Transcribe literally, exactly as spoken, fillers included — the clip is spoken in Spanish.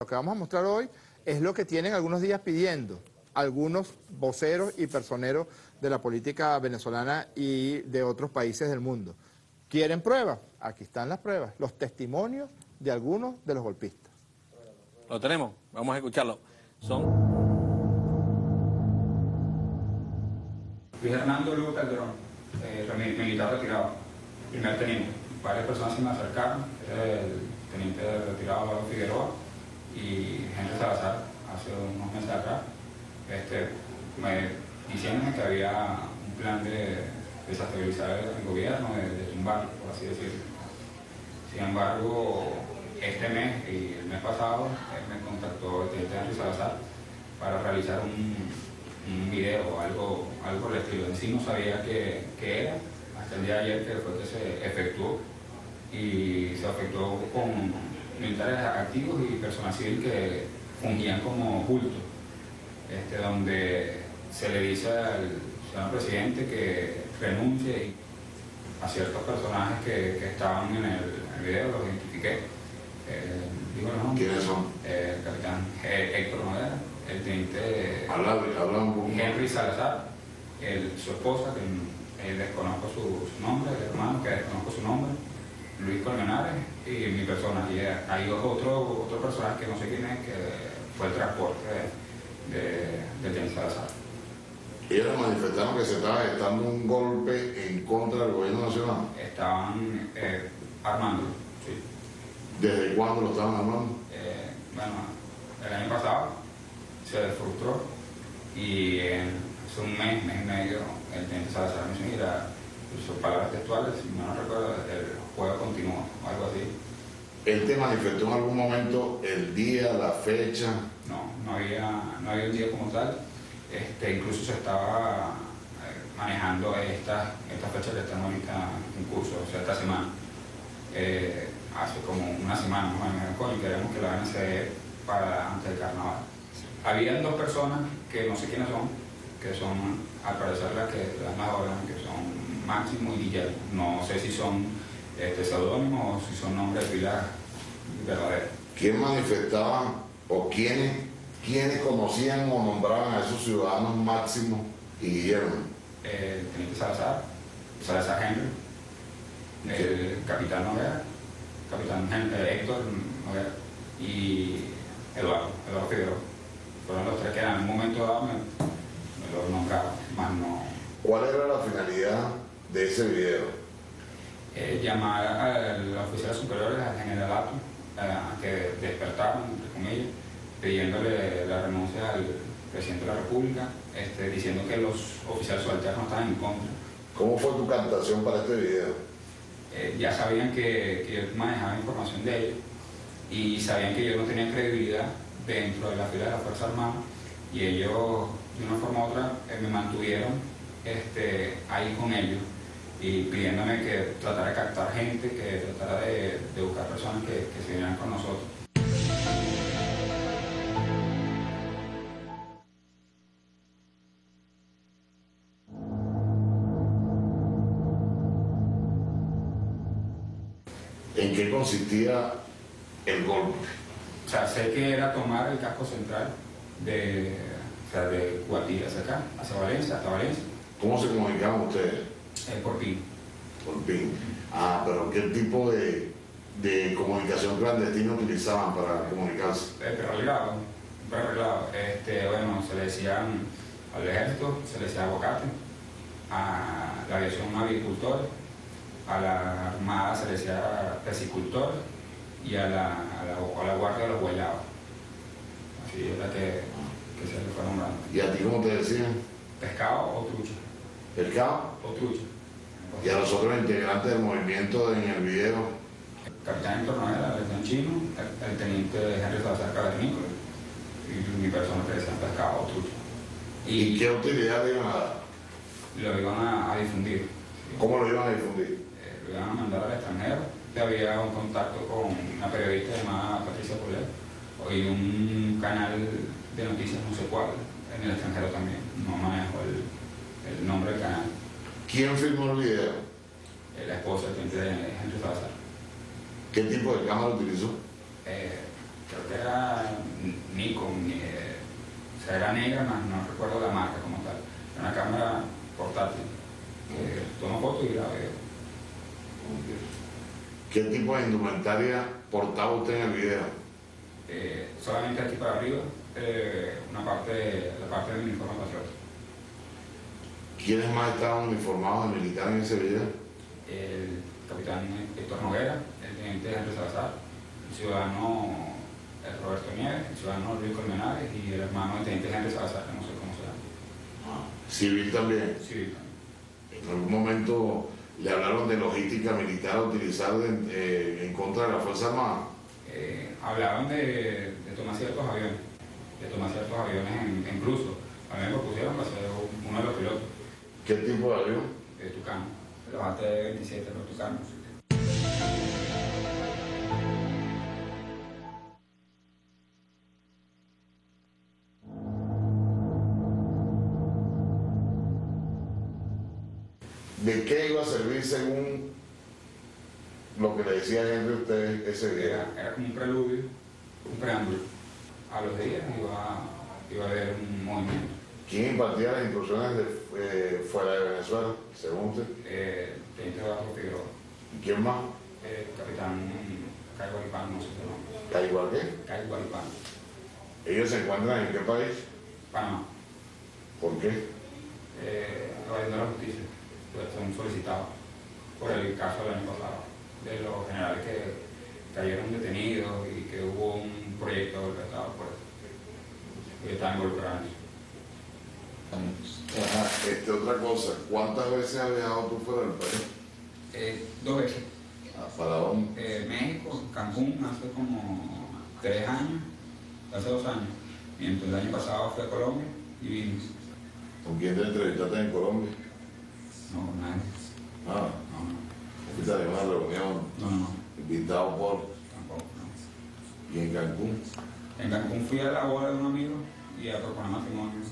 Lo que vamos a mostrar hoy es lo que tienen algunos días pidiendo algunos voceros y personeros de la política venezolana y de otros países del mundo. ¿Quieren pruebas? Aquí están las pruebas, los testimonios de algunos de los golpistas. Lo tenemos, vamos a escucharlo. Son... Luis Hernando Lugo Calderón, eh, militar retirado, primer teniente. Varias personas se me acercaron, era el teniente retirado Lauro Figueroa y Henry Salazar, hace unos meses atrás, este, me, diciéndome que había un plan de desestabilizar el gobierno, de, de tumbarlo, por así decirlo. Sin embargo, este mes y el mes pasado, él me contactó el teniente Henry Salazar para realizar un, un video o algo, algo por el estilo. En sí no sabía qué, qué era, hasta el día de ayer que fue que se efectuó, y se efectuó con militares activos y personal civil que fungían como bultos, este, donde se le dice al señor presidente que renuncie a ciertos personajes que, que estaban en el, el video, los identifiqué. Eh, digo el nombre. ¿Quiénes son? Eh, el capitán eh, Héctor Noguera, el teniente Habla, habla un poco. Henry Salazar, el, su esposa, que eh, desconozco su, su nombre, el hermano, que desconozco su nombre, Luis Colmenares, y mi persona. Y hay otro, otro personaje que no sé quién es, que fue el transporte de, de, de teniente Salazar. Ellos manifestaron que se estaba gestando un golpe en contra del gobierno nacional. Estaban eh, armando, sí. ¿Desde cuándo lo estaban armando? Eh, bueno, el año pasado se frustró y en hace un mes, mes y medio, el teniente Salazar me dijo, mira, sus palabras textuales, si no recuerdo, el juego continuó, o algo así. ¿Él te manifestó en algún momento el día, la fecha? No, no había, no había un día como tal. Este, incluso se estaba eh, manejando estas esta fechas que están ahorita en curso, o sea, esta semana. Eh, hace como una semana, ¿no? Me dijo, coño, queremos que la vayan a hacer para antes del carnaval. Habían dos personas que no sé quiénes son, que son, al parecer, las que las más hablan, que son Máximo y Guillermo. No sé si son este, seudónimos o si son nombres de pila verdaderos. ¿Quién manifestaba o quiénes, quiénes conocían o nombraban a esos ciudadanos Máximo y Guillermo? El teniente Salazar, Salazar Henry, el capitán Noguera, capitán Henry, Héctor Noguera y Eduardo, Eduardo Figueroa. Fueron los tres que en algún momento dado me, me lo nombraban, más no. ¿Cuál era la finalidad de ese video? Eh, llamar a los oficiales superiores, al generalato, a que despertaran, entre comillas, pidiéndole la renuncia al presidente de la República, este, diciendo que los oficiales subalternos estaban en contra. ¿Cómo fue tu captación para este video? Eh, ya sabían que, que yo manejaba información de ellos y sabían que yo no tenía credibilidad dentro de la fila de la Fuerza Armada, y ellos, de una forma u otra, eh, me mantuvieron este, ahí con ellos y pidiéndome que tratara de captar gente, que tratara de, de buscar personas que, que se vinieran con nosotros. ¿En qué consistía el golpe? O sea, sé que era tomar el casco central de, o sea, de Guatire hacia acá, hacia Valencia, hasta Valencia. ¿Cómo se comunicaban ustedes? Eh, por PIN. Por PIN. Ah, pero ¿qué tipo de, de comunicación clandestina utilizaban para comunicarse? Eh, pero arreglado, pero arreglado. Este, bueno, se le decían al ejército, se le decía aguacate, a la aviación agricultor, a la armada se le decía pesicultor y a la, a la, a la guardia de los guayados. Así es la que, que se le fue nombrando. ¿Y a ti cómo te decían? Pescado o trucha. ¿Pescado? O trucha. ¿Y a los otros integrantes del movimiento en el video? El capitán Héctor Noguera, el capitán Chino, el, el teniente Henry Salazar Cavernícola y mi persona que decían pescado o trucha. ¿Y, Y qué utilidad le iban a dar? lo iban a, a difundir. ¿Cómo lo iban a difundir? Eh, lo iban a mandar al extranjero. Había un contacto con una periodista llamada Patricia Polet y un canal de noticias no sé cuál, en el extranjero también. No manejo el, el nombre del canal. ¿Quién filmó el video? Eh, la esposa, el teniente de Henry Salazar. ¿Qué tipo de cámara utilizó? Eh, creo que era Nikon, eh, o sea, era negra, no, no recuerdo la marca como tal. Era una cámara portátil que toma fotos y graba video. ¿Qué tipo de indumentaria portaba usted en el video? Eh, solamente aquí para arriba, eh, una parte, la parte del uniforme patriota. ¿Quiénes más estaban uniformados de militar en ese video? El capitán Héctor Noguera, el teniente Henry Salazar, el ciudadano Roberto Nieves, el ciudadano Luis Colmenares y el hermano del teniente Henry Salazar, que no sé cómo se llama. Civil también. Civil también. En algún momento le hablaron de logística militar a utilizar en, eh, en contra de la Fuerza Armada. Eh, hablaban de, de tomar ciertos aviones, de tomar ciertos aviones en, en cruzo. A mí me propusieron para ser uno de los pilotos. ¿Qué tipo de avión? De Tucano, los A T veintisiete, los Tucanos. ¿De qué iba a servir según lo que le decía Henry a usted ese video? Era, era como un preludio, un preámbulo. A los días iba, iba a haber un movimiento. ¿Quién impartía las instrucciones de, eh, fuera de Venezuela, según usted? Eh, teniente Eduardo Figueroa, ¿Y quién más? eh, capitán Cayo Gualipán, no sé qué nombre. ¿Al igual qué? Cayo Gualipán, ¿Ellos se encuentran en qué país? Panamá. ¿Por qué? Eh, evadiendo la justicia, pues son solicitados por el caso del año pasado, de los generales que cayeron detenidos y que hubo un proyecto del Estado por eso. Y están involucrados en eso. Ajá, este, otra cosa, ¿cuántas veces has viajado tú fuera del país? Eh, dos veces. Ah, ¿para dónde? Eh, México, Cancún, hace como tres años, hace dos años. Mientras el año pasado fui a Colombia y vine. ¿Con quién te entrevistaste en Colombia? No, con nadie. Ah, No, no. fuiste a una reunión, No, no, no. invitado por... Tampoco, no. ¿Y en Cancún? En Cancún fui a la boda de un amigo y a proponer matrimonio.